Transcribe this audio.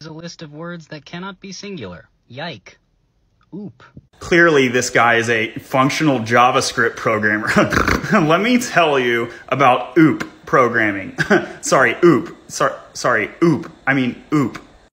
a list of words that cannot be singular. Yike. Oop. Clearly, this guy is a functional JavaScript programmer. Let me tell you about OOP programming. Sorry, OOP. Sorry, OOP. I mean OOP.